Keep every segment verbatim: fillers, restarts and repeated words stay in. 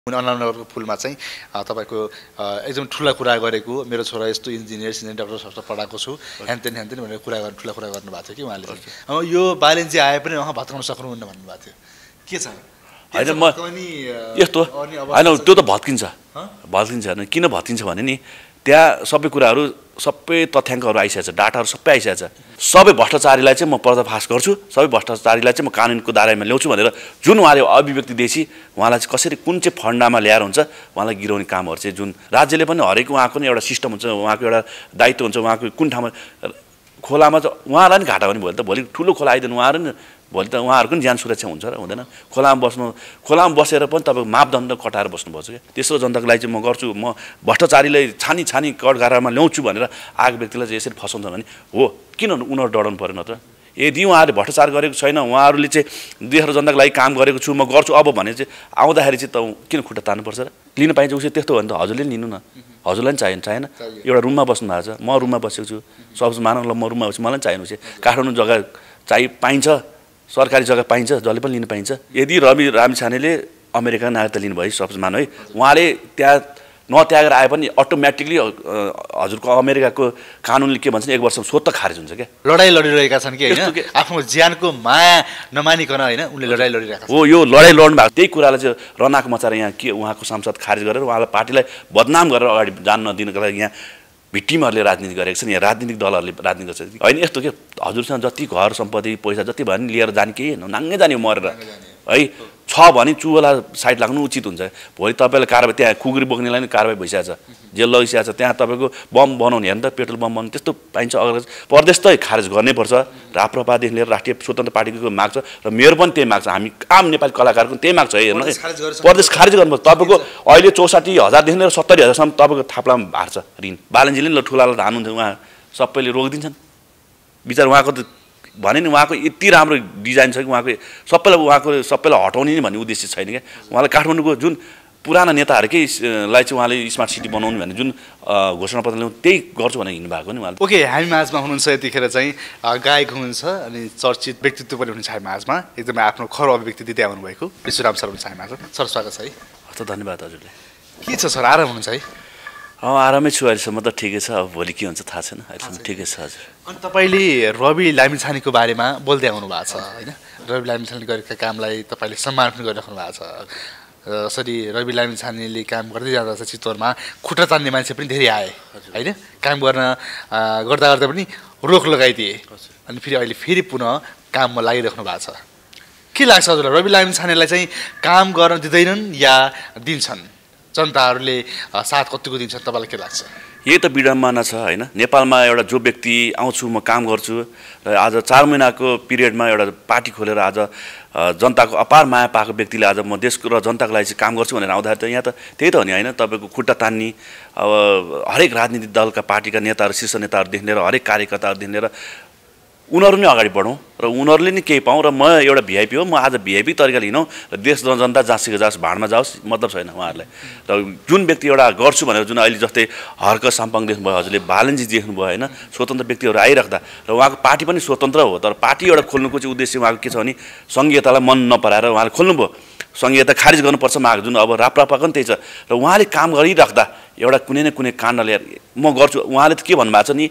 अन्ननगरको पुलमा चाहिँ तपाईको एकदम ठुला कुरा गरेको मेरो छोरा यस्तो इन्जिनियर सिनियर डाक्टर सबै पढाएको छु ह्यानतेन ह्यानतेन भनेर कुरा गर्नु ठुला कुरा गर्नु भएको थियो कि उहाँले अब यो बालेनजी आए पनि उहाँ भत्काउन सक्नुहुन्न भन्नु भएको थियो के छ हैन म यस्तो हैन त्यो त भत्किन्छ भत्किन्छ हैन किन भत्किन्छ भने नि त्यहाँ सबै कुराहरू सबै तथ्याङ्कहरू आइसकेछ डाटाहरू सबै आइसकेछ सबै भ्रष्टाचारीलाई चाहिँ म पर्दाफास गर्छु सबै भ्रष्टाचारीलाई चाहिँ म कानुनको दायरामा ल्याउँछु भनेर जुन उहाँले अभिव्यक्ति दिएपछि उहाँलाई चाहिँ कसरी कुन चाहिँ फन्डामा ल्याएर हुन्छ उहाँलाई गिराउने कामहरू चाहिँ जुन राज्यले पनि हरेक उहाँको नि एउटा सिस्टम हुन्छ उहाँको एउटा दायित्व हुन्छ उहाँको कुन ठाउँमा खोलामा चाहिँ उहाँलाई नि घाटा भने भोलि त भोलि ठुलो खोला आइदिनु उहाँहरू नि भोलि त उहाँहरूको पनि ज्यान सुरक्षा हुन्छ र हुँदैन खोलामा बस्नु खोलामा बसेर पनि तपाईँको मापदण्ड कटाएर बस्नुपर्छ क्या तेस्रो जनताको लागि चाहिँ म गर्छु म भ्रष्टाचारीलाई छानी छानी कटघारामा ल्याउँछु भनेर आएको व्यक्तिलाई चाहिँ यसरी फसाउँछ भने हो किन उनीहरू डराउनु परेन त यदि उहाँहरूले भ्रष्टाचार गरेको छैन उहाँहरूले चाहिँ देश र जनताको लागि काम गरेको छु म गर्छु अब भने चाहिँ आउँदाखेरि चाहिँ त किन खुट्टा तान्नुपर्छ र लिन पाइन्छ उसले त्यस्तो हो भने त हजुरले लिनु न हजुरलाई पनि चाहिएन चाहिएन एउटा रुममा बस्नु भएको छ म रुममा बसेको छु सब मानव ल म रुममा बस्छु मलाई पनि चाहिनु चाहिँ काठमाडौँ जग्गा चाहिँ पाइन्छ सरकारी जग्गा पाइन्छ जसले पनि लिन पाइन्छ यदि रवि रामछानेले अमेरिका नागरिकता लिनुभयो सपोज मान है उहाँले त्यहाँ नत्यागेर आए पनि अटोमेटिकली हजुरको अमेरिकाको कानुनले के भन्छ एक वर्षमा स्वतः खारेज हुन्छ क्या लडाइँ लडिरहेका छन् कि होइन आफ्नो ज्यानको माया नमानिकन होइन उनले लडाइँ लडिरहेका हो यो लडाइँ लड्नु भएको त्यही कुरालाई चाहिँ रनाक मचाएर यहाँ के उहाँको सांसद खारेज गरेर उहाँलाई पार्टीलाई बदनाम गरेर अगाडि जान नदिनको लागि यहाँ भिक्टिमहरूले राजनीति गरेको छन् यहाँ राजनीतिक दलहरूले राजनीति गर्छ होइन यस्तो के हजुरसँग जति घर सम्पत्ति पैसा जति भयो नि लिएर जाने केही नाङ्गै जाने मरेर है छ भने चुवाला साइड लाग्नु उचित हुन्छ भोलि तपाईँलाई कारबाही त्यहाँ खुकुरी बोक्नेलाई नि कारबाही भइसकेको छ जेल लगिसकेको छ त्यहाँ तपाईँको बम बनाउने हेर्नु त पेट्रोल बम बनाउने त्यस्तो पाइन्छ अगर प्रदेश त खारेज गर्नैपर्छ राप्रपादेखि लिएर राष्ट्रिय स्वतन्त्र पार्टीको माग छ र मेरो पनि त्यही माग छ हामी आम नेपाली कलाकारको त्यही माग छ है हेर्नु प्रदेश खारेज गर्नुपर्छ तपाईँको अहिले चौसाठी हजारदेखि लिएर सत्तरी हजारसम्म तपाईँको थाप्लामा भएको छ ऋण बालनजीले नि ल ठुलालाई हान्नुहुन्छ उहाँ सबैले रोकिदिन्छन् विचार उहाँको त भने नि उहाँको यति राम्रो डिजाइन छ कि उहाँको सबैलाई उहाँको सबैलाई हटाउने नि भन्ने उद्देश्य छैन क्या उहाँले काठमाडौँको जुन पुराना नेताहरूकैलाई चाहिँ उहाँले स्मार्ट सिटी बनाउनु भने जुन घोषणापत्र ल्याउनु त्यही गर्छु भनेर हिँड्नु भएको नि उहाँले ओके हामी माझमा हुनुहुन्छ यतिखेर चाहिँ गायक हुनुहुन्छ अनि चर्चित व्यक्तित्व पनि हुनुहुन्छ हामी माझमा एकदमै आफ्नो खरो अभिव्यक्ति दिँदै आउनुभएको विश्वराम सर हुनुहुन्छ हामी माझमा सर स्वागत छ है हस् धन्यवाद हजुरले के छ सर आराम हुनुहुन्छ है अँ आरामै छु अहिलेसम्म त ठिकै छ अब भोलि के हुन्छ थाहा छैन अहिलेसम्म ठिकै छ हजुर अनि तपाईँले रवि लामिछानेको बारेमा बोल्दै आउनु भएको छ होइन रवि लामिछानेले गरेका कामलाई तपाईँले सम्मान पनि गरिराख्नु भएको छ यसरी रवि लामिछानेले काम गर्दै जाँदा छ चितवनमा खुट्टा तान्ने मान्छे पनि धेरै आए होइन काम गर्न गर्दा गर्दा पनि रोक लगाइदिए अनि फेरि अहिले फेरि पुनः काममा लागिराख्नु भएको छ के लाग्छ हजुरलाई रवि लामिछानेलाई चाहिँ काम गर्न दिँदैनन् या दिन्छन् जनताहरूले साथ कतिको दिन्छ तपाईँलाई के लाग्छ यही त विडम्बना छ होइन नेपालमा एउटा जो व्यक्ति आउँछु म काम गर्छु र आज चार महिनाको पिरियडमा एउटा पार्टी खोलेर आज जनताको अपार माया पाएको व्यक्तिले आज म देशको र जनताको लागि चाहिँ काम गर्छु भनेर आउँदाखेरि त यहाँ त त्यही त हो नि होइन तपाईँको खुट्टा तान्ने अब हरेक राजनीतिक दलका पार्टीका नेताहरू शीर्ष नेताहरूदेखि लिएर हरेक कार्यकर्ताहरूदेखि लिएर उनीहरू नै अगाडि बढौँ र उनीहरूले नै केही पाउँ र म एउटा भिआइपी हो म आज भिआइपी तरिकाले हिँडौँ र देश जनता जहाँसुकै जाओस् भाडमा जाओस् मतलब छैन उहाँहरूलाई र जुन व्यक्ति एउटा गर्छु भनेर जुन अहिले जस्तै हर्क साम्पाङ देख्नुभयो हजुरले बालनजी देख्नुभयो होइन स्वतन्त्र व्यक्तिहरू आइराख्दा र उहाँको पार्टी पनि स्वतन्त्र हो तर पार्टी एउटा खोल्नुको चाहिँ उद्देश्य उहाँको के छ भने सङ्घीयतालाई मन नपराएर उहाँले खोल्नुभयो सङ्घीयता खारिज गर्नुपर्छ उहाँको जुन अब राप्रपाको पनि त्यही छ र उहाँले काम गरिराख्दा एउटा कुनै न कुनै काण्ड ल्याएर म गर्छु उहाँले त के भन्नुभएको छ नि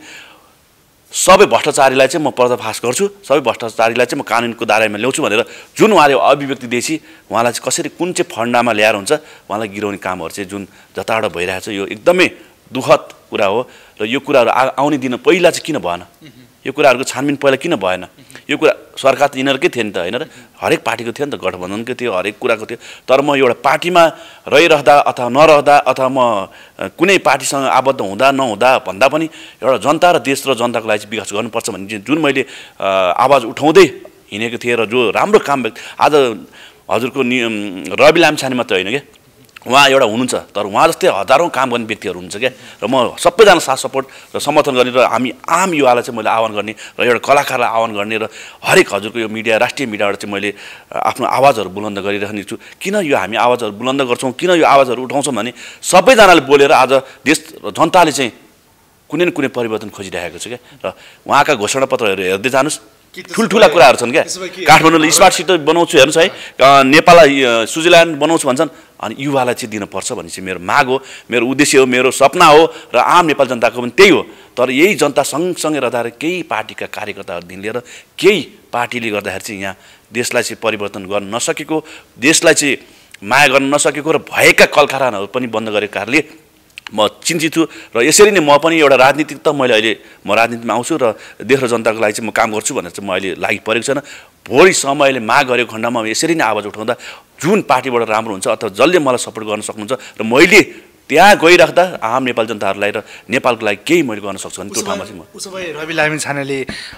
सबै भ्रष्टाचारीलाई चाहिँ म पर्दाफास गर्छु सबै भ्रष्टाचारीलाई चाहिँ म कानुनको दायरामा ल्याउँछु भनेर जुन उहाँले अभिव्यक्ति दिएपछि उहाँलाई चाहिँ कसरी कुन चाहिँ फन्डामा ल्याएर हुन्छ उहाँलाई गिराउने कामहरू चाहिँ जुन जताबाट भइरहेको छ यो एकदमै दुःखद कुरा हो र यो कुराहरू आउने दिन पहिला चाहिँ किन भएन यो कुराहरूको छानबिन पहिला किन भएन यो कुरा सरकार त यिनीहरूकै थियो नि त होइन र हरेक पार्टीको थियो नि त गठबन्धनकै थियो हरेक कुराको थियो तर म एउटा पार्टीमा रहिरहँदा अथवा नरहँदा अथवा म कुनै पार्टीसँग आबद्ध हुँदा नहुँदा भन्दा पनि एउटा जनता र देश र जनताको लागि चाहिँ विकास गर्नुपर्छ भन्ने जुन मैले आवाज उठाउँदै हिँडेको थिएँ र जो राम्रो काम आज हजुरको नि रवि लामिछाने मात्रै होइन क्या उहाँ एउटा हुनुहुन्छ तर उहाँ जस्तै हजारौँ काम गर्ने व्यक्तिहरू हुनुहुन्छ क्या र म सबैजना साथ सपोर्ट र समर्थन गर्ने र हामी आम युवालाई चाहिँ मैले आह्वान गर्ने र एउटा कलाकारलाई आह्वान गर्ने र हरेक हजुरको यो मिडिया राष्ट्रिय मिडियाबाट चाहिँ मैले आफ्नो आवाजहरू बुलन्द गरिरहने छु किन यो हामी आवाजहरू बुलन्द गर्छौँ किन यो आवाजहरू उठाउँछौँ भने सबैजनाले बोलेर आज देश र जनताले चाहिँ कुनै न कुनै परिवर्तन खोजिरहेको छ क्या र उहाँका घोषणापत्रहरू हेर्दै जानुहोस् ठुल्ठुला कुराहरू छन् क्या काठमाडौँले स्मार्ट सिटी बनाउँछु हेर्नुहोस् है नेपाललाई स्विजरल्यान्ड बनाउँछु भन्छन् अनि युवालाई चाहिँ दिनुपर्छ भन्ने चाहिँ मेरो माग हो मेरो उद्देश्य हो मेरो सपना हो र आम नेपाल जनताको पनि त्यही हो तर यही जनता सँगसँगै रहँदाखेरि केही पार्टीका कार्यकर्ताहरूदेखि लिएर केही पार्टीले गर्दाखेरि चाहिँ यहाँ देशलाई चाहिँ परिवर्तन गर्न नसकेको देशलाई चाहिँ माया गर्न नसकेको र भएका कलकारखानाहरू पनि बन्द गरेको कारणले म चिन्तित छु र यसरी नै म पनि एउटा राजनीतिक त मैले अहिले म राजनीतिमा आउँछु र देश र जनताको लागि चाहिँ म काम गर्छु भनेर चाहिँ म अहिले लागि परेको छैन भोलि समयले माग गरेको खण्डमा यसरी नै आवाज उठाउँदा जुन पार्टीबाट राम्रो हुन्छ अथवा जसले मलाई सपोर्ट गर्न सक्नुहुन्छ र मैले त्यहाँ गइराख्दा आम नेपाल जनताहरूलाई र नेपालको लागि केही मैले गर्न सक्छु भने त्यो ठाउँमा चाहिँ म उसो भए रवि लामिछानेले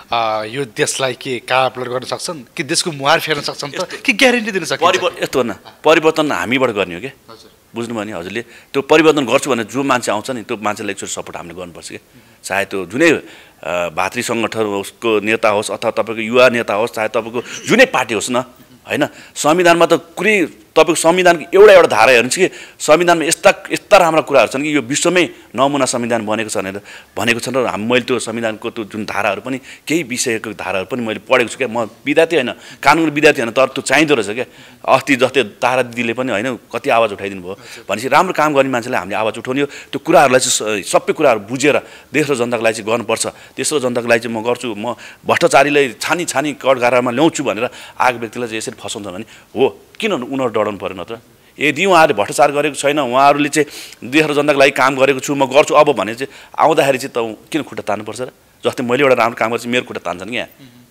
यो देशलाई के कापलट गर्न सक्छन् कि देशको मुहार फेर्न सक्छन् त के ग्यारेन्टी दिन सक्छ परिवर्तन यस्तो न परिवर्तन हामीबाट गर्ने हो क्या बुझ्नुभयो नि हजुरले त्यो परिवर्तन गर्छु भने जो मान्छे आउँछ नि त्यो मान्छेलाई एकचोटि सपोर्ट हामीले गर्नुपर्छ क्या चाहे त्यो जुनै भातृ सङ्गठन उसको नेता होस् अथवा तपाईँको युवा नेता होस् चाहे तपाईँको जुनै पार्टी होस् न होइन संविधानमा त कुनै तपाईँको संविधानको एउटा एउटा धारा हेर्नुहोस् कि संविधानमा यस्ता यस्ता राम्रा कुराहरू छन् कि यो विश्वमै नमुना संविधान बनेको छ भनेर भनेको छन् र मैले त्यो संविधानको त्यो जुन धाराहरू पनि केही विषयको धाराहरू पनि मैले पढेको छु क्या म विद्यार्थी होइन कानुन विद्यार्थी होइन तर त्यो चाहिँदो रहेछ क्या अस्ति जस्तै तारा दिदीले पनि होइन कति आवाज उठाइदिनु भयो भनेपछि राम्रो काम गर्ने मान्छेलाई हामीले आवाज उठाउने हो त्यो कुराहरूलाई चाहिँ सबै कुराहरू बुझेर देश र जनताको लागि चाहिँ गर्नुपर्छ देश र जनताको लागि चाहिँ म गर्छु म भ्रष्टाचारीलाई छानी छानी कठघारामा ल्याउँछु भनेर आएको व्यक्तिलाई चाहिँ यसरी फसाउँछ भने हो किन उनीहरू डराउनु परेन त यदि उहाँहरूले भ्रष्टाचार गरेको छैन उहाँहरूले चाहिँ देश र जनताको लागि काम गरेको छु म गर्छु अब भने चाहिँ आउँदाखेरि चाहिँ त किन खुट्टा तान्नुपर्छ र जस्तै मैले एउटा राम्रो काम गर्छु मेरो खुट्टा तान्छन् क्या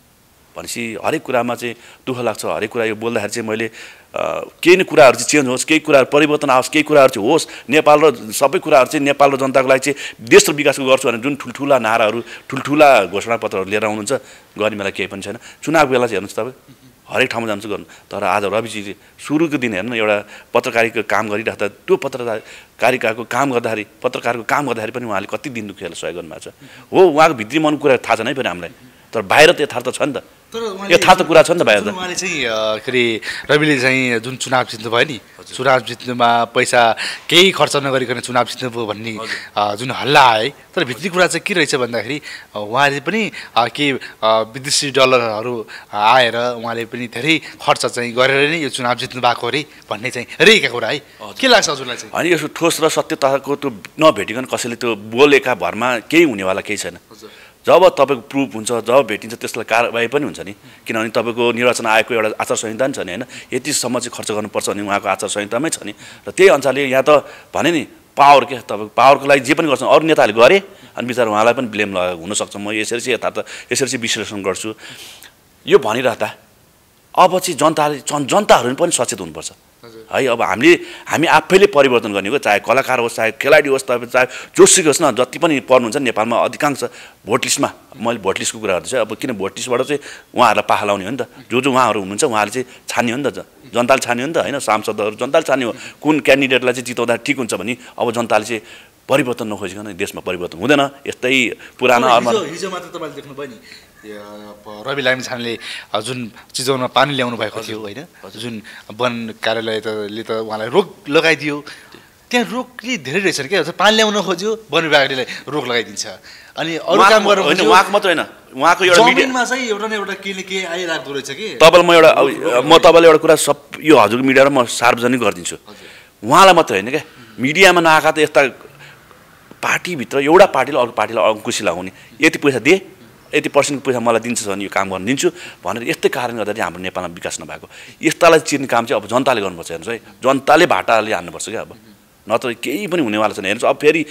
भनेपछि हरेक कुरामा चाहिँ दुःख लाग्छ हरेक कुरा यो बोल्दाखेरि चाहिँ मैले केही न कुराहरू चाहिँ चेन्ज होस् केही कुराहरू परिवर्तन आओस् केही कुराहरू चाहिँ होस् नेपाल र सबै कुराहरू चाहिँ नेपाल र जनताको लागि चाहिँ देश र विकासको गर्छु भने जुन ठुल्ठुला नाराहरू ठुल्ठुला घोषणापत्रहरू लिएर आउनुहुन्छ गर्ने बेला केही पनि छैन चुनावको बेला चाहिँ हेर्नुहोस् तपाईँ हरेक ठाउँमा जान्छु गर्नु तर आज रविजीले सुरुको दिन हेर्नु एउटा पत्रकारिताको काम गरिराख्दा त्यो पत्रकारिताको काम गर्दाखेरि पत्रकारको काम गर्दाखेरि पनि उहाँले कति दिन दुखेर सहयोग गर्नुभएको छ हो उहाँको भित्री मनको कुरा थाहा छैन है फेरि हामीलाई तर बाहिर त यथार्थ छ नि त यथार्थ कुरा छ नि त बाहिर त उहाँले चाहिँ के अरे रविले चाहिँ जुन चुनाव जित्नु भयो नि चुनाव जित्नुमा पैसा केही खर्च नगरिकन चुनाव जित्नुभयो भन्ने जुन हल्ला आए तर भित्री कुरा चाहिँ के रहेछ भन्दाखेरि उहाँले पनि के विदेशी डलरहरू आएर उहाँले पनि धेरै खर्च चाहिँ गरेर नै यो चुनाव जित्नु भएको अरे भन्ने चाहिँ रहेका कुरा है के लाग्छ हजुरलाई चाहिँ अनि यसो ठोस र सत्यताको त्यो नभेटिकन कसैले त्यो बोलेका भरमा केही हुनेवाला केही छैन जब तपाईँको प्रुफ हुन्छ जब भेटिन्छ त्यसलाई कारबाही पनि हुन्छ नि किनभने तपाईँको निर्वाचन आयोगको एउटा आचार संहिता नि छ नि होइन यतिसम्म चाहिँ खर्च गर्नुपर्छ भने उहाँको आचार संहितामै छ नि र त्यही अनुसारले यहाँ त भने नि पावर के तपाईँको पावरको लागि जे पनि गर्छ अरू नेताहरूले गरे अनि बिचरा उहाँलाई पनि ब्लेम लगाएको हुनसक्छ म यसरी चाहिँ यथार्थ यसरी चाहिँ विश्लेषण गर्छु यो भनिराख्दा अब चाहिँ जनताले जनताहरू पनि सचेत हुनुपर्छ है अब हामीले हामी आफैले परिवर्तन गर्ने हो चाहे कलाकार होस् चाहे खेलाडी होस् तपाईँ चाहे जोसुकै होस् न जति पनि पर्नुहुन्छ नेपालमा अधिकांश भोट लिस्टमा मैले भोट लिस्टको कुराहरू चाहिँ अब किन भोट लिस्टबाट चाहिँ उहाँहरूलाई पाखा लाउने हो नि त जो जो उहाँहरू हुनुहुन्छ उहाँले चाहिँ छान्ने हो नि त जनताले छान्ने हो नि त होइन सांसदहरू जनताले छान्ने हो कुन क्यान्डिडेटलाई चाहिँ जिताउँदा ठिक हुन्छ भने अब जनताले चाहिँ परिवर्तन नखोजिकन देशमा परिवर्तन हुँदैन यस्तै पुरानो हिजो मात्र तपाईँले देख्नुभयो नि रवि लामिछानेले जुन चिजौमा पानी ल्याउनु भएको थियो होइन जुन वन कार्यालयले त उहाँलाई रोक लगाइदियो त्यहाँ रोक चाहिँ धेरै रहेछ क्या पानी ल्याउन खोज्यो वन विभागले रोक लगाइदिन्छ अनि अरू काम गर्नु होइन उहाँको मात्र होइन उहाँको एउटा मिडियामा चाहिँ एउटा न एउटा के न के आइरहेको रहेछ कि तपाईँलाई म एउटा म तपाईँलाई एउटा कुरा सब यो हजुरको मिडियामा म सार्वजनिक गरिदिन्छु उहाँलाई मात्र होइन क्या मिडियामा नआएका त यस्ता पार्टीभित्र एउटा पार्टीले अर्को पार्टीलाई अङ्कुशी लगाउने यति पैसा दिए यति पर्सेन्टको पैसा मलाई दिन्छ भने यो काम गर्न दिन्छु भनेर यस्तै कारण गर्दा चाहिँ हाम्रो नेपालमा विकास नभएको यस्तालाई चिर्ने काम चाहिँ अब जनताले गर्नुपर्छ हेर्नुहोस् है जनताले भाटाले हान्नुपर्छ क्या अब नत्र केही पनि हुनेवाला छैन हेर्नुहोस् अब फेरि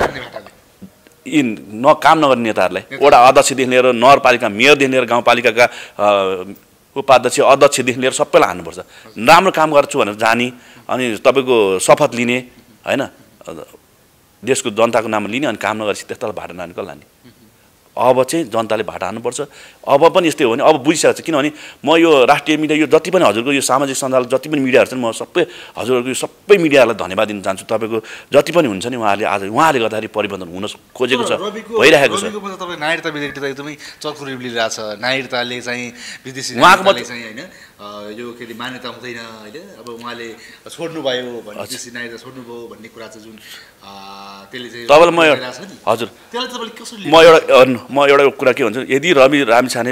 यी न काम नगर्ने नेताहरूलाई वडा अध्यक्षदेखि लिएर नगरपालिका मेयरदेखि लिएर गाउँपालिकाका उपाध्यक्ष अध्यक्षदेखि लिएर सबैलाई हान्नुपर्छ राम्रो काम गर्छु भनेर जाने अनि तपाईँको शपथ लिने होइन देशको जनताको नाममा लिने अनि काम नगरेपछि त्यस्तालाई भाडा नानीको लाने अब चाहिँ जनताले भाडा हान्नुपर्छ अब पनि यस्तै हो भने अब बुझिसकेको छ किनभने म यो राष्ट्रिय मिडिया यो जति पनि हजुरको यो सामाजिक सञ्जाल जति पनि मिडियाहरू छन् म सबै हजुरहरूको यो सबै मिडियाहरूलाई धन्यवाद दिन चाहन्छु तपाईँको जति पनि हुन्छ नि उहाँहरूले आज उहाँले गर्दाखेरि परिवर्तन हुन खोजेको छ भइरहेको छ तपाईँ नागरिकता विधेयक त एकदमै चक्रुरी लिइरहेको छ नागरिकताले चाहिँ विदेशी उहाँको चाहिँ होइन यो के अरे मान्यता हुँदैन होइन अब उहाँले छोड्नुभयो भने विदेशी नागरिकता छोड्नुभयो भन्ने कुरा चाहिँ जुन त्यसले चाहिँ तपाईँलाई म हजुर म एउटा म एउटा कुरा के भन्छु यदि रवि लामिछानेले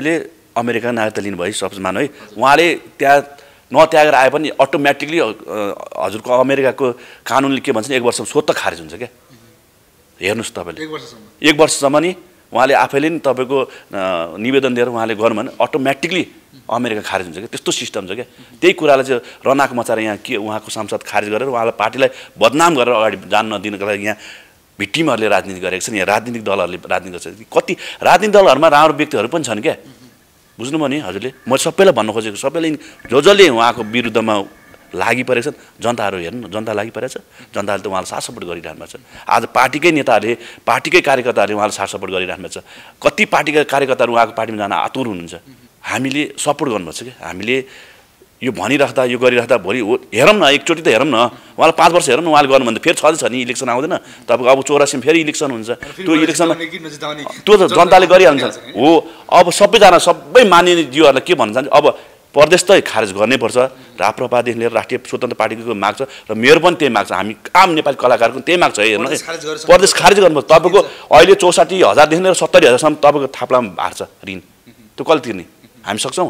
अमेरिका नागरिकता लिनुभयो सपोज मान है उहाँले त्यहाँ नत्यागेर आए पनि अटोमेटिकली हजुरको अमेरिकाको कानुनले के भन्छ एक वर्षमा स्वतः खारेज हुन्छ क्या हेर्नुहोस् तपाईँले एक वर्षसम्म नि उहाँले आफैले नि तपाईँको निवेदन दिएर उहाँले गर्नु भने अटोमेटिकली अमेरिका खारेज हुन्छ क्या त्यस्तो सिस्टम छ क्या त्यही कुरालाई चाहिँ रनाक मचाएर यहाँ के उहाँको सांसद खारेज गरेर उहाँलाई पार्टीलाई बदनाम गरेर अगाडि जान नदिनको लागि यहाँ भिक्टिमहरूले राजनीति गरेको छन् यहाँ राजनीतिक दलहरूले राजनीति गर्छ कति राजनीतिक दलहरूमा राम्रो व्यक्तिहरू पनि छन् क्या बुझ्नुभयो नि हजुरले म सबैलाई भन्नु खोजेको सबैले जो जसले उहाँको विरुद्धमा लागि परेको छ जनताहरू हेर्नु जनता लागि परेको छ जनताले त उहाँलाई साथ सपोर्ट गरिरहनु भएको छ आज पार्टीकै नेताहरूले पार्टीकै कार्यकर्ताहरूले उहाँलाई साथ सपोर्ट गरिरहनु भएको छ कति पार्टीका कार्यकर्ताहरू उहाँको पार्टीमा जान आतुर हुनुहुन्छ हामीले सपोर्ट गर्नुपर्छ क्या हामीले यो भनिराख्दा यो गरिराख्दा भोलि हेरौँ न एकचोटि त हेरौँ न उहाँलाई पाँच वर्ष हेरौँ न उहाँले गर्नु भने फेरि छँदैछ नि इलेक्सन आउँदैन तपाईँको अब चौरासीमा फेरि इलेक्सन हुन्छ त्यो इलेक्सनमा त्यो त जनताले गरिहाल्छ हो अब सबैजना सबै मानिने जीवहरूलाई के भन्न चाहन्छ अब प्रदेश त खारेज गर्नैपर्छ राप्रपादेखि लिएर राष्ट्रिय स्वतन्त्र पार्टीको माग छ र मेरो पनि त्यही माग छ हामी आम नेपाली कलाकारको त्यही माग छ हेर्नु प्रदेश खारेज गर्नुपर्छ तपाईँको अहिले चौसाठी हजारदेखि लिएर सत्तरी हजारसम्म तपाईँको थाप्लामा भएको छ ऋण त्यो कसले तिर्ने हामी सक्छौँ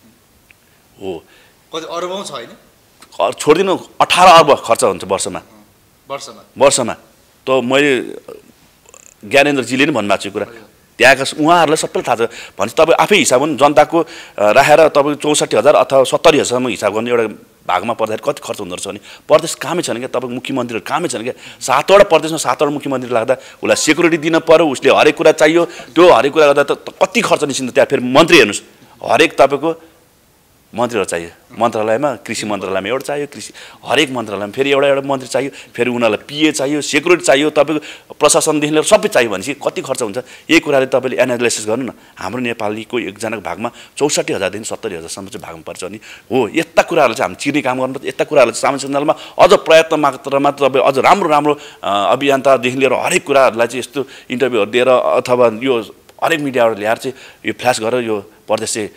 हो अरबौँ छ होइन छोडिदिनु अठार अर्ब खर्च हुन्छ वर्षमा वर्षमा वर्षमा त मैले ज्ञानेन्द्रजीले नि भन्नुभएको छ यो कुरा त्यहाँका उहाँहरूलाई सबैलाई थाहा छ भन्छ तपाईँ आफै हिसाब गर्नु जनताको राखेर तपाईँको चौसठी हजार अथवा सत्तरी हजारसम्म हिसाब गर्नु एउटा भागमा पर्दाखेरि कति खर्च हुँदो रहेछ भने प्रदेश कामै छैन क्या तपाईँको मुख्यमन्त्रीहरू कामै छैन क्या सातवटा प्रदेशमा सातवटा मुख्यमन्त्री लाग्दा उसलाई सेक्युरिटी दिन पऱ्यो उसले हरेक कुरा चाहियो त्यो हरेक कुरा गर्दा त कति खर्च निस्किन्छ त्यहाँ फेरि मन्त्री हेर्नुहोस् हरेक तपाईँको मन्त्रीहरू चाहियो मन्त्रालयमा कृषि मन्त्रालयमा एउटा चाहियो कृषि हरेक मन्त्रालयमा फेरि एउटा एउटा मन्त्री चाहियो फेरि उनीहरूलाई पिए चाहियो सेक्युरिटी चाहियो तपाईँको प्रशासनदेखि लिएर सबै चाहियो भनेपछि कति खर्च हुन्छ यही कुराले तपाईँले एनालाइसिस गर्नु न हाम्रो नेपालीको एकजनाको भागमा चौसठी हजारदेखि सत्तरी हजारसम्म चाहिँ भागमा पर्छ अनि हो यस्ता कुराहरूलाई चाहिँ हामी चिर्ने काम गर्नुपर्छ यस्ता कुराहरूलाई सामाजिक सञ्जालमा अझ प्रयत्न मात्रामा तपाईँ अझ राम्रो राम्रो अभियन्तादेखि लिएर हरेक कुराहरूलाई चाहिँ यस्तो इन्टरभ्यूहरू दिएर अथवा यो हरेक मिडियाबाट ल्याएर चाहिँ यो फ्ल्यास गरेर यो प्रदेश चाहिँ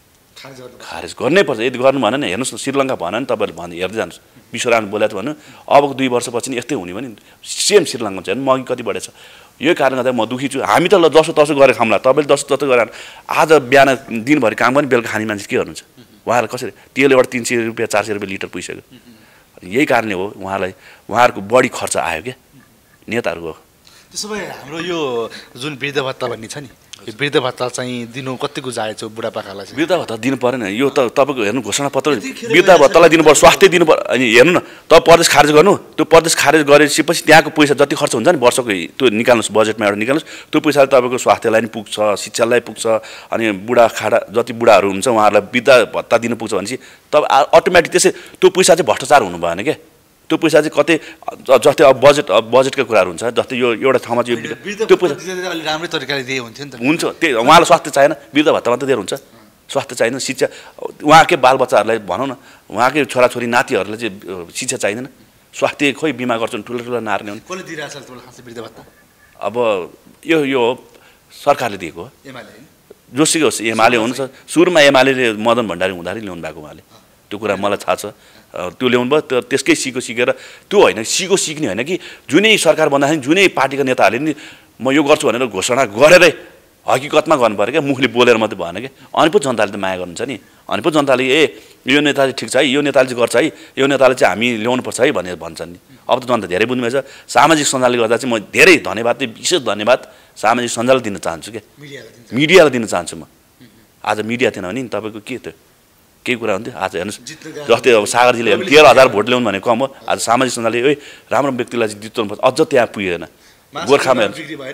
खारेज गर्नै पर्छ यदि गर्नु भएन नि हेर्नुहोस् न श्रीलङ्का भएन नि तपाईँले भन्नु हेर्दै जानुहोस् विश्वराम बोलेको भन्नु अबको दुई वर्षपछि नि यस्तै हुने भने सेम श्रीलङ्का चाहिँ मगी कति बढेछ यो कारणले गर्दा म दुःखी छु हामी त ल जसो तसो गरेर खाउँला तपाईँले जसो तसो गरेर आज बिहान दिनभरि काम पनि बेलुका खाने मान्छे के गर्नुहुन्छ उहाँहरू कसरी तेल एउटा तिन सय रुपियाँ चार सय रुपियाँ लिटर पुगिसक्यो यही कारणले हो उहाँलाई उहाँहरूको बढी खर्च आयो क्या नेताहरूको त्यसो भए हाम्रो यो जुन वृद्ध भत्ता भन्ने छ नि यो वृद्ध भत्ता चाहिँ दिनु कतिको जायज हो बुढापाकालाई चाहिँ वृद्ध भत्ता दिनु परेन यो त तपाईँको हेर्नु घोषणापत्र वृद्ध भत्तालाई दिनु पर्छ स्वास्थ्य दिनु पर्छ अनि हेर्नु न तपाईँ प्रदेश खारेज गर्नु त्यो प्रदेश खारेज गरेपछि त्यहाँको पैसा जति खर्च हुन्छ नि वर्षको त्यो निकाल्नुहोस् बजेटमा एउटा निकाल्नुहोस् त्यो पैसाले तपाईँको स्वास्थ्यलाई पनि पुग्छ शिक्षालाई पुग्छ अनि बुढा खाडा जति बुढाहरू हुन्छ उहाँहरूलाई वृद्ध भत्ता दिनु पुग्छ भनेपछि तपाईँ अटोमेटिक त्यसै त्यो पैसा चाहिँ भ्रष्टाचार हुनु भएन क्या त्यो पैसा चाहिँ कतै जस्तै अब बजेट अब बजेटको कुराहरू हुन्छ जस्तै यो एउटा ठाउँमा चाहिँ त्यो पैसा अलि राम्रै तरिकाले दिए हुन्थ्यो नि त हुन्छ त्यही उहाँलाई स्वास्थ्य चाहिएन वृद्ध भत्ता मात्रै दिएर हुन्छ स्वास्थ्य चाहिएन शिक्षा उहाँकै बालबच्चाहरूलाई भनौँ न उहाँकै छोराछोरी नातिहरूलाई चाहिँ शिक्षा चाहिँदैन स्वास्थ्य खोइ बिमा गर्छन् ठुलो ठुलो नार्ने हुन् कसले दिइरहेछ खासै वृद्ध भत्ता अब यो यो सरकारले दिएको हो एमाले जोसुकै होस् एमाले हुन्छ सुरुमा एमाले मदन भण्डारी हुँदाखेरि ल्याउनु भएको उहाँले त्यो कुरा मलाई थाहा छ त्यो ल्याउनु भयो त्यो त्यसकै सिको सिकेर त्यो होइन सिको सिक्ने होइन कि जुनै सरकार भन्दाखेरि जुनै पार्टीका नेताहरूले नि म यो गर्छु भनेर घोषणा गरेरै हकिकतमा गर्नु पऱ्यो क्या मुखले बोलेर मात्रै भएन क्या अनि पो जनताले त माया गर्नुहुन्छ नि अनि पो जनताले ए यो नेताले ठिक छ है यो नेताले चाहिँ गर्छ है यो नेताले चाहिँ हामी ल्याउनुपर्छ है भनेर भन्छन् नि अब त जनता धेरै बुझ्नुभएछ सामाजिक सञ्जालले गर्दा चाहिँ म धेरै धन्यवाद विशेष धन्यवाद सामाजिक सञ्जाल दिन चाहन्छु क्या मिडियालाई दिन चाहन्छु म आज मिडिया थिएन भने नि तपाईँको के त्यो केही कुरा हुन्थ्यो आज हेर्नुहोस् जस्तै अब सागरजीले तेह्र हजार भोट ल्याउनु भने कम हो आज सामाजिक सञ्जालले ए राम्रो व्यक्तिलाई चाहिँ जित्नुपर्छ अझ त्यहाँ पुगेन गोर्खामा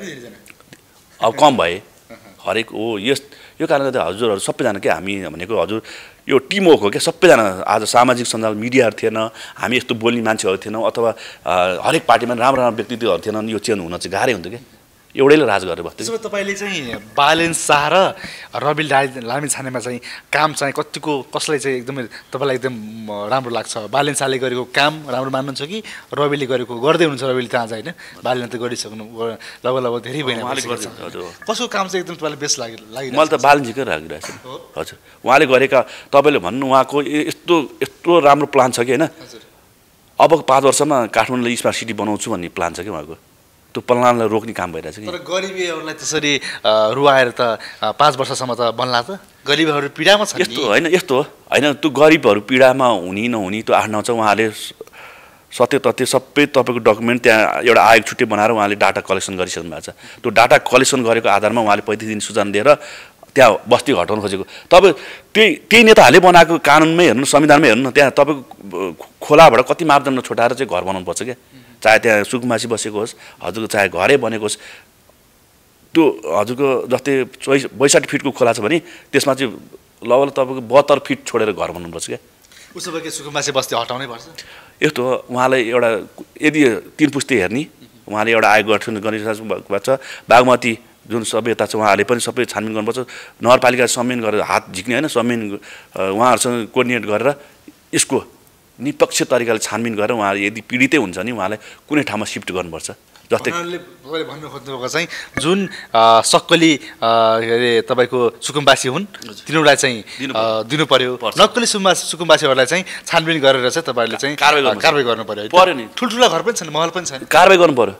अब कम भए हरेक हो यस यो कारणले गर्दा हजुरहरू सबैजना क्या हामी भनेको हजुर यो टिमवर्क हो क्या सबैजना आज सामाजिक सञ्जाल मिडियाहरू थिएन हामी यस्तो बोल्ने मान्छेहरू थिएनौँ अथवा हरेक पार्टीमा राम्रो राम्रो व्यक्तित्वहरू थिएनन् यो चेन्ज हुन चाहिँ गाह्रै हुन्थ्यो क्या एउटैले राज गरेर बस्थ्यो त्यसो भए तपाईँले चाहिँ बालेन शाह र रवि लामिछानेमा चाहिँ काम चाहिँ कतिको कसलाई चाहिँ एकदमै तपाईँलाई एकदम राम्रो लाग्छ बालेन शाहले गरेको काम राम्रो मान्नुहुन्छ कि रविले गरेको गर्दै हुनुहुन्छ रविले त्यहाँ चाहिँ होइन बालेन त गरिसक्नु लगभग लगभग धेरै भएन कसको काम चाहिँ एकदम तपाईँलाई बेस्ट लाग्यो लाग्यो मलाई त बालनजीकै लागिरहेको छ हजुर उहाँले गरेका तपाईँले भन्नु उहाँको यस्तो यस्तो राम्रो प्लान छ कि होइन अबको पाँच वर्षमा काठमाडौँलाई स्मार्ट सिटी बनाउँछु भन्ने प्लान छ कि उहाँको त्यो पलायनलाई रोक्ने काम भइरहेछ कि तर गरिबीहरूलाई त्यसरी रुवाएर त पाँच वर्षसम्म त बन्ला त गरिबीहरू पीडामा छन् यस्तो होइन यस्तो हो होइन त्यो गरिबहरू पीडामा हुने नहुने त्यो आठ नौ चाहिँ उहाँले सत्य तथ्य सबै तपाईँको डकुमेन्ट त्यहाँ एउटा आयोग छुट्टै बनाएर उहाँले डाटा कलेक्सन गरिसक्नु भएको छ त्यो डाटा कलेक्सन गरेको आधारमा उहाँले पैँतिस दिन सूचना दिएर त्यहाँ बस्ती हटाउनु खोजेको तपाईँ त्यही त्यही नेताहरूले बनाएको कानुनमै हेर्नु संविधानमै हेर्नु न त्यहाँ तपाईँको खोलाबाट कति मापदण्ड छोटाएर चाहिँ घर बनाउनु पर्छ क्या चाहे त्यहाँ सुकुम्बासी बसेको होस् हजुरको चाहे घरै बनेको होस् त्यो हजुरको जस्तै चौस बैसठी फिटको खोला छ भने त्यसमा चाहिँ लगभग तपाईँको बहत्तर फिट छोडेर घर बनाउनुपर्छ क्या उसो भए सुकुम्बासी बस्ती हटाउनै पर्छ यस्तो हो उहाँलाई एउटा यदि तीन पुस्ते हेर्ने उहाँले एउटा आयोग गठन गरिसक्नु भएको छ बागमती जुन सभ्यता छ उहाँहरूले पनि सबै छानबिन गर्नुपर्छ नगरपालिका संविधान गरेर हात झिक्ने होइन संविधान उहाँहरूसँग कोर्डिनेट गरेर यसको निष्पक्ष तरिकाले छानबिन गरेर उहाँले यदि पीडितै हुन्छ नि उहाँलाई कुनै ठाउँमा सिफ्ट गर्नुपर्छ जस्तै भन्नु खोज्नुभएको चाहिँ जुन सक्कली के अरे तपाईँको सुकुम्बासी हुन् तिनीहरूलाई चाहिँ दिनु पर्यो नक्कली सुकुम्बा सुकुम्बासीहरूलाई चाहिँ छानबिन गरेर चाहिँ तपाईँहरूले चाहिँ कारवाही गर्नु पर्यो पर्यो नि ठुल्ठुला घर पनि छन् महल पनि छन् कारवाही गर्नु पर्यो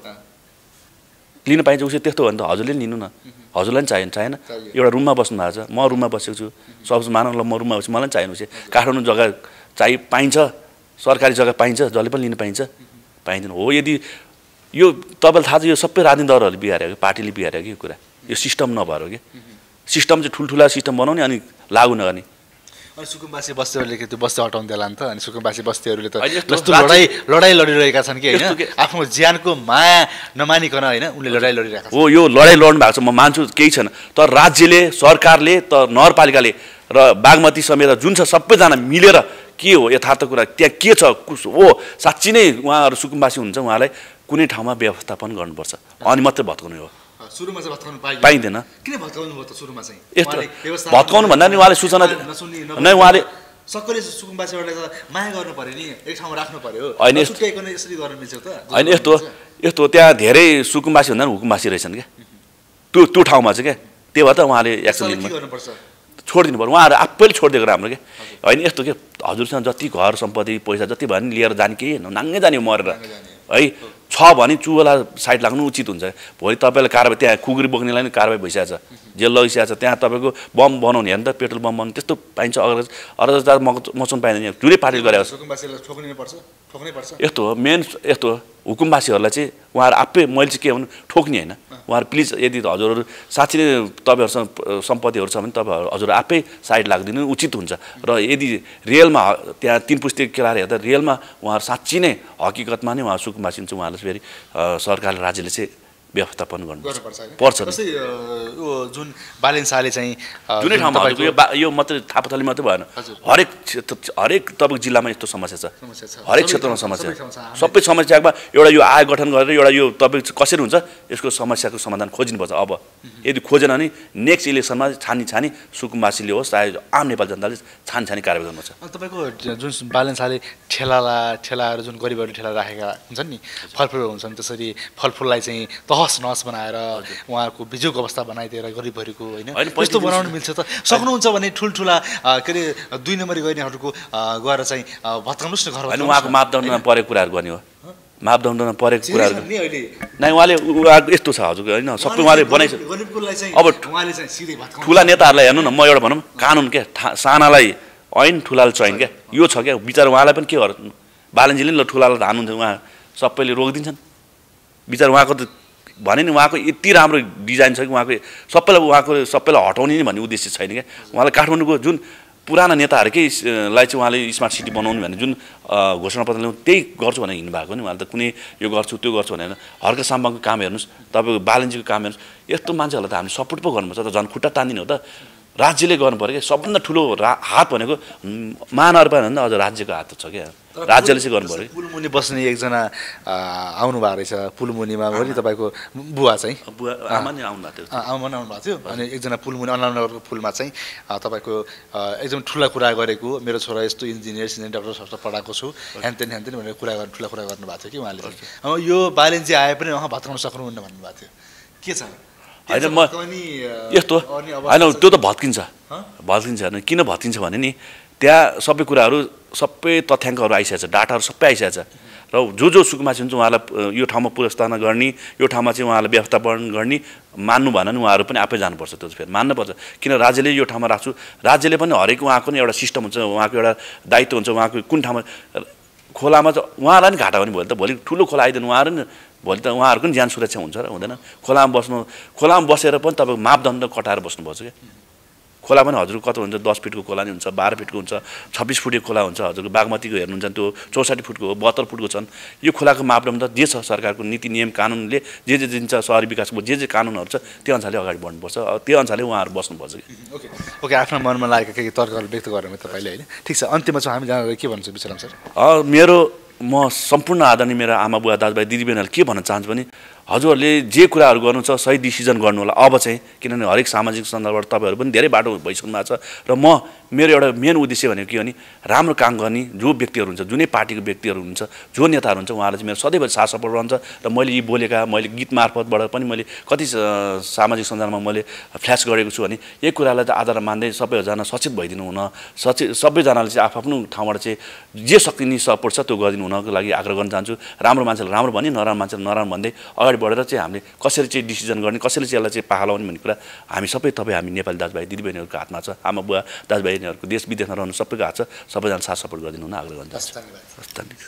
लिन पाइन्छ उसले त्यस्तो हो भने त हजुरले पनि लिनु न हजुरलाई पनि चाहिन्छ चाहिएन एउटा रुममा बस्नु भएको छ म रुममा बसेको छु सब मानव ल म रुममा बस्छु मलाई पनि चाहिनु चाहिँ काठमाडौँ जग्गा चाहिँ पाइन्छ सरकारी जग्गा पाइन्छ जसले पनि लिन पाइन्छ पाइँदैन हो यदि यो तपाईँलाई थाहा छ यो सबै राजनीतिक दलहरूले बिगारेको पार्टीले बिगारेको कि यो कुरा यो सिस्टम नभएर हो कि सिस्टम चाहिँ ठुल्ठुला सिस्टम बनाउने अनि लागु नगर्ने अनि सुकुम्बासी बस्तीहरूले त्यो बस्ती हटाउनु देला नि त अनि सुकुम्बासी बस्तीहरूले त जस्तो लडाइँ लडाइँ लडिरहेका छन् कि होइन आफ्नो ज्यानको माया नमानिकन होइन उनले लडाइँ लडिरहेका छन् हो यो लडाइँ लड्नु भएको छ म मान्छु केही छैन तर राज्यले सरकारले त नगरपालिकाले र बागमती समेत जुन छ सबैजना मिलेर के हो यथार्थ कुरा त्यहाँ के छ हो साँच्ची नै उहाँहरू सुकुम्बासी हुन्छ उहाँलाई कुनै ठाउँमा व्यवस्थापन गर्नुपर्छ अनि मात्रै भत्काउने हो सुरुमा चाहिँ भत्काउनु पाइँदैन पाइँदैन किन भत्काउनु भयो त सुरुमा चाहिँ यस्तो भत्काउनु भन्दा नि उहाँले सूचना नै उहाँले सक्कली सुकुम्बासीहरूलाई त माया गर्नु पर्यो नि एक ठाउँमा राख्नु पर्यो होइन छुट्याइकन यसरी गर्न मिल्छ त होइन यस्तो यस्तो त्यहाँ धेरै सुकुम्बासी भन्दा पनि हुकुम्बासी रहेछन् क्या त्यो त्यो ठाउँमा चाहिँ क्या त्यही भएर त उहाँले एक्सन लिनुपर्छ छोडिदिनु पर्यो उहाँहरू आफैले छोडिदिएको राम्रो क्या होइन यस्तो के हजुरसँग जति घर सम्पत्ति पैसा जति भयो नि लिएर जाने केही होइन नाङ्गै जाने मरेर है छ भने चुवाला साइड लाग्नु उचित हुन्छ भोलि तपाईँलाई कारवाही त्यहाँ खुकुरी बोक्नेलाई नि कारवाही भइसकेको छ जेल लगिसकेको छ त्यहाँ तपाईँको बम बनाउने हेर्नु त पेट्रोल बम बनाउनु त्यस्तो पाइन्छ अगर अरजदार मचाउनु पाइँदैन जुनै पार्टीले गरेको यस्तो हो मेन यस्तो हो हुकुमवासीहरूलाई चाहिँ उहाँहरू आफै मैले चाहिँ के भन्नु ठोक्ने होइन उहाँहरू प्लिज यदि हजुरहरू साँच्चै नै तपाईँहरूसँग सम्पत्तिहरू छ भने तपाईँहरू हजुर आफै साइड लाग्दिनु उचित हुन्छ र यदि रियलमा त्यहाँ तीन पुस्ते केलाएर हेर्दा रियलमा उहाँहरू साँच्ची नै हकिकतमा नै उहाँ सुकुम्बासी हुन्छ उहाँलाई फेरि सरकारले राज्यले चाहिँ व्यवस्थापन गर्नुपर्छ पर्छ जस्तै यो जुन बालेन शाहले चाहिँ जुनै ठाउँमा यो यो मात्रै थापाथली मात्रै भएन हरेक क्षेत्र हरेक तपाईँको जिल्लामा यस्तो समस्या छ हरेक क्षेत्रमा समस्या सबै समस्यामा एउटा यो आयोग गठन गरेर एउटा यो तपाईँ कसरी हुन्छ यसको समस्याको समाधान खोजिनुपर्छ अब यदि खोजेन भने नेक्स्ट इलेक्सनमा छानी छानी सुकुम्बासीले होस् चाहे आम नेपाली जनताले छानी छानी कारवाही गर्नुपर्छ तपाईँको जुन बालेन शाहले ठेलाला ठेलाहरू जुन गरिबहरू ठेला राखेका हुन्छन् नि फलफुल हुन्छन् त्यसरी फलफुललाई चाहिँ तहस नहस बनाएर उहाँहरूको बिजुक अवस्था बनाइदिएर गरिबहरूको होइन त्यस्तो बनाउनु मिल्छ त सक्नुहुन्छ भने ठुल्ठुला के अरे दुई नम्बरी गर्नेहरूको गएर चाहिँ भत्काउनुहोस् न घर होइन उहाँको मापदण्डमा परेको कुराहरू गर्ने हो मापदण्डमा परेको कुराहरू नै उहाँले यस्तो छ हजुर होइन सबै उहाँले बनाइस अब ठुला नेताहरूलाई हेर्नु न म एउटा भनौँ कानुन क्या सानालाई ऐन ठुलालाई चैन क्या यो छ क्या बिचरा उहाँलाई पनि के गर्नु बालनजीले नि ल ठुलालाई हान्नुहुन्छ उहाँ सबैले रोकिदिन्छन् बिचरा उहाँको त भने नि उहाँको यति राम्रो डिजाइन छ कि उहाँको सबैलाई उहाँको सबैलाई हटाउने नि भन्ने उद्देश्य छैन क्या उहाँलाई काठमाडौँको जुन पुराना नेताहरूकैलाई चाहिँ उहाँले स्मार्ट सिटी बनाउनु भने जुन घोषणापत्र ल्याउनु त्यही गर्छु भनेर हिँड्नु भएको नि उहाँले त कुनै यो गर्छु त्यो गर्छु भनेर हर्क साम्बाङको काम हेर्नुहोस् तपाईँको बालनजीको काम हेर्नुहोस् यस्तो मान्छेहरूलाई त हामीले सपोर्ट पो गर्नुपर्छ त झन् खुट्टा तान्दिने हो त राज्यले गर्नु पऱ्यो क्या सबभन्दा ठुलो रा हात भनेको महानगरपालिका भन्दा अझ राज्यको हात छ क्या राज्यले चाहिँ गर्नु पऱ्यो पुलमुनि बस्ने एकजना आउनु भएको रहेछ पुलमुनिमा हो नि तपाईँको बुवा चाहिँ बुवा आमा नै आउनु भएको थियो आमा नै आउनु भएको थियो अनि एकजना पुलमुनि अन्ननगरको पुलमा चाहिँ तपाईँको एकदम ठुला कुरा गरेको मेरो छोरा यस्तो इन्जिनियर सिनियर डक्टर सबै पढाएको छु ह्यानतेन ह्यानतेन भनेर कुरा गर्नु ठुला कुरा गर्नुभएको थियो कि उहाँले अब यो बालेनजी आए पनि उहाँ भत्काउन सक्नुहुन्न भन्नुभएको थियो के छ होइन म यस्तो होइन त्यो त भत्किन्छ भत्किन्छ होइन किन भत्किन्छ भने नि त्यहाँ सबै कुराहरू सबै तथ्याङ्कहरू आइसकेको छ, डाटाहरू सबै आइसकेको छ र जो जो सुकुमा चाहिँ उहाँलाई यो ठाउँमा पुनर्स्थापना गर्ने, यो ठाउँमा चाहिँ उहाँलाई व्यवस्थापन गर्ने मान्नु भएन भने उहाँहरू पनि आफै जानुपर्छ। त्यो फेरि मान्नुपर्छ, किन राज्यले यो ठाउँमा राख्छु, राज्यले पनि हरेक उहाँको नि एउटा सिस्टम हुन्छ, उहाँको एउटा दायित्व हुन्छ, उहाँको कुन ठाउँमा खोलामा चाहिँ उहाँलाई नि घाटा पनि भोलि त भोलि ठुलो खोला आइदिनु उहाँहरू नि भोलि त उहाँहरूको पनि ज्यान सुरक्षा हुन्छ र हुँदैन। खोलामा बस्नु खोलामा बसेर पनि तपाईँको मापदण्ड कटाएर बस्नुपर्छ क्या। खोला पनि हजुरको कति हुन्छ, दस फिटको खोला नि हुन्छ, बाह्र फिटको हुन्छ, छब्बिस फुटको खोला हुन्छ, हजुरको बागमतीको हेर्नुहुन्छ त्यो चौसठी फुटको हो, बहत्तर फुटको छन्। यो खोलाको मापदण्ड जे छ सरकारको नीति नियम कानुनले जे जे दिन्छ, सहरी विकासको जे जे कानुनहरू छ त्यो अनुसारले अगाडि बढ्नुपर्छ, त्यो अनुसारले उहाँहरू बस्नुपर्छ कि। ओके ओके आफ्नो मनमा लागेको केही तर्कहरू व्यक्त गर्नु तपाईँले होइन, ठिक छ। अन्त्यमा चाहिँ हामी जाँदा के भन्छु विश्राम सर? मेरो म सम्पूर्ण आदरणीय मेरो आमा बुवा दाजुभाइ दिदीबहिनीहरूले के भन्न चाहन्छु भने हजुरहरूले जे कुराहरू गर्नु छ सही डिसिजन गर्नु होला अब चाहिँ, किनभने हरेक सामाजिक सन्दर्भबाट तपाईँहरू पनि धेरै बाटो भइसक्नु भएको छ र म मेरो एउटा मेन उद्देश्य भनेको के भने राम्रो काम गर्ने जो व्यक्तिहरू हुन्छ, जुनै पार्टीको व्यक्तिहरू हुन्छ, जो नेताहरू हुन्छ, उहाँलाई चाहिँ मेरो सधैँभरि साथ सपोर्ट रहन्छ र मैले यी बोलेका मैले गीत मार्फतबाट पनि मैले कति सामाजिक सञ्जालमा मैले फ्ल्यास गरेको छु भने यही कुरालाई चाहिँ आधार मान्दै सबैजना सचेत भइदिनु हुन, सचेत सबैजनाले चाहिँ आफ्नो ठाउँबाट चाहिँ जे सकिने सपोर्ट छ त्यो गरिदिनु हुनको लागि आग्रह गर्न चाहन्छु। राम्रो मान्छेले राम्रो भन्ने, नराम्रो मान्छेले नराम्रो भन्दै अगाडि बढेर चाहिँ हामीले कसरी चाहिँ डिसिजन गर्ने, कसरी चाहिँ यसलाई चाहिँ पाखा लाउने भन्ने कुरा हामी सबै तपाईँ हामी नेपाली दाजुभाइ दिदीबहिनीहरूको हातमा छ, आमा बुवा दाजुभाइहरूको देश विदेशमा रहनु सबैको हात छ, सबैजना साथ सपोर्ट गरिदिनु हुन आग्रह गर्न चाहन्छु।